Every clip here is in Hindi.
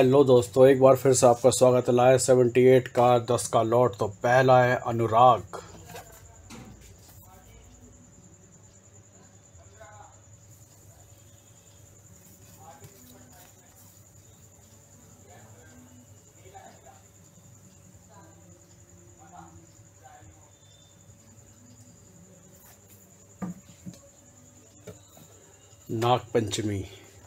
हेलो दोस्तों, एक बार फिर से आपका स्वागत है। लाया 78 का 10 का लॉट। तो पहला है अनुराग, नाग पंचमी,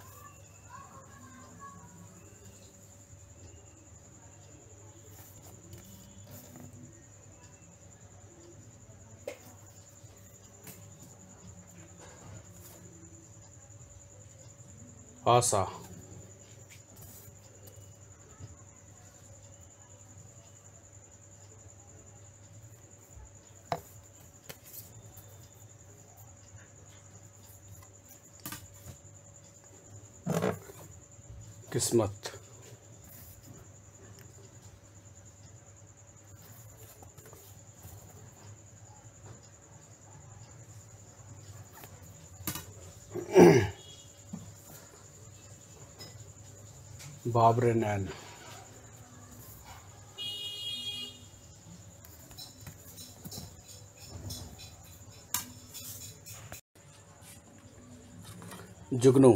आशा, किस्मत, बाबरे नैन, जुगनू,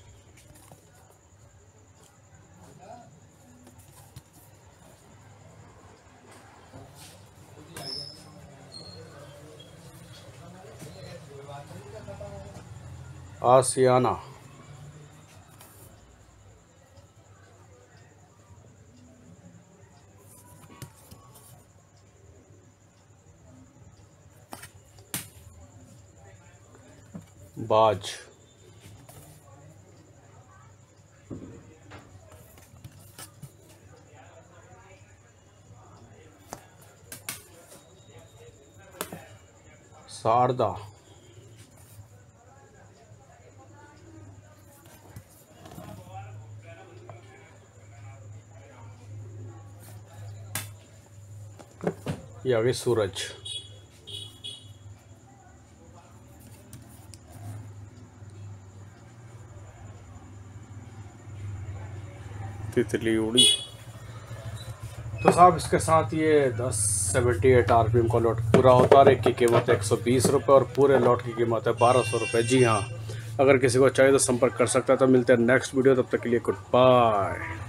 आसियाना, बाज, शारदा, ये आगे सूरज, तितली उड़ी। तो साहब, इसके साथ ये 78 आरपीएम का लॉट पूरा होता है। एक की कीमत है 120 रुपये और पूरे लॉट की कीमत है 1200 रुपये। जी हाँ, अगर किसी को चाहिए तो संपर्क कर सकता है। तो मिलते हैं नेक्स्ट वीडियो, तब तक के लिए गुड बाय।